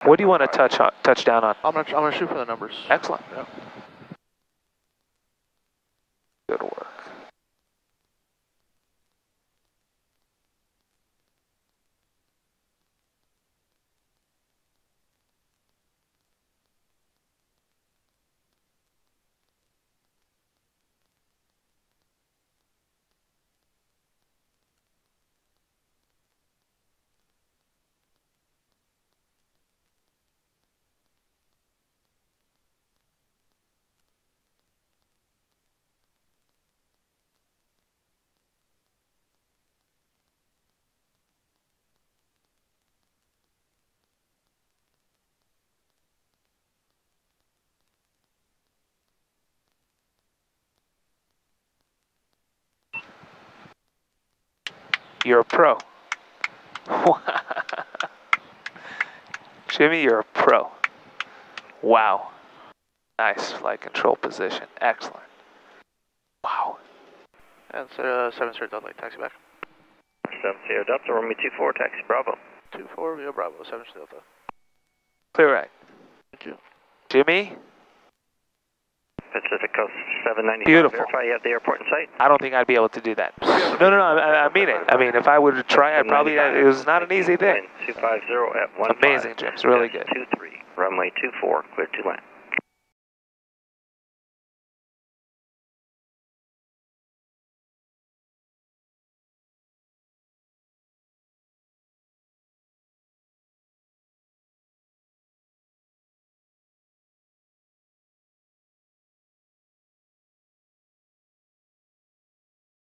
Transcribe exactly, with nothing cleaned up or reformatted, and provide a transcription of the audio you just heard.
What do you want to touch on, touch down on? I'm gonna, I'm gonna shoot for the numbers. Excellent. Yeah. Good work. You're a pro. Jimmy, you're a pro. Wow. Nice flight control position. Excellent. Wow. And uh, seven Sierra Delta, taxi back. seven Sierra Delta, Romeo two four, taxi Bravo. two four, Rio Bravo, seven Sierra Delta. Clear right. Thank you. Jimmy? Pacific Coast seven ninety-five. Beautiful. Verify you have the airport in sight. I don't think I'd be able to do that. No, no, no, I, I mean it. I mean, if I were to try, I'd probably, it was not an easy thing. two five zero at one. Amazing, Jim. It's really good. two three, runway two four, clear to land.